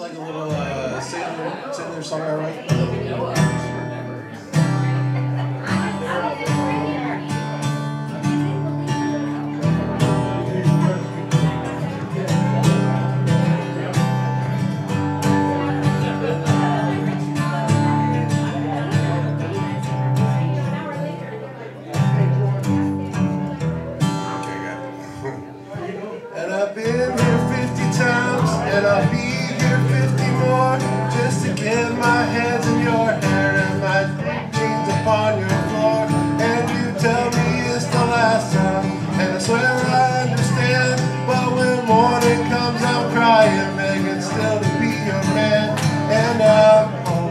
like a little singer-songwriter? And I've been here 50 times, and I'll be here 50 more, just to get my hands in your hair and my jeans upon your floor. And you tell me it's the last time, and I swear I understand, but when morning comes I'm crying, begging still to be your man. And I'm home,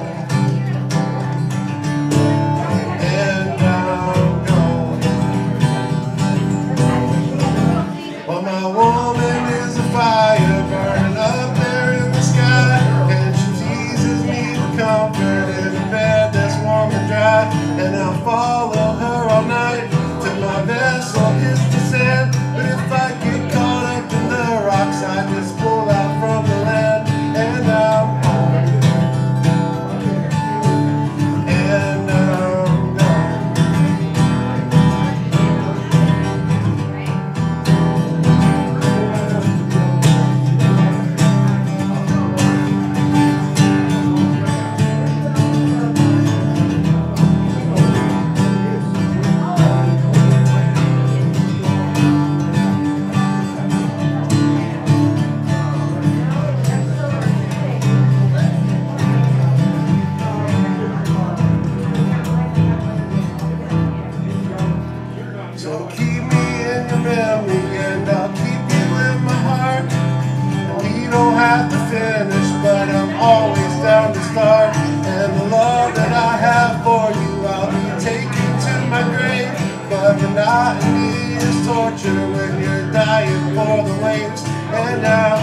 and I'm gone. Well, my woman is a fire burning up there in the sky, and she teases me with comfort in a bed that's warm and dry. And I'll follow her all night till my vessel hits the sand. But if I get caught up in the rocks, I just pull out from the land. And I'm home, and I'm gone. So keep me in your memory, and I'll keep you in my heart. We don't have to finish, but I'm always down to start. And the love that I have for you, I'll be taking to my grave. But monotony is torture when you're dying for the waves. And now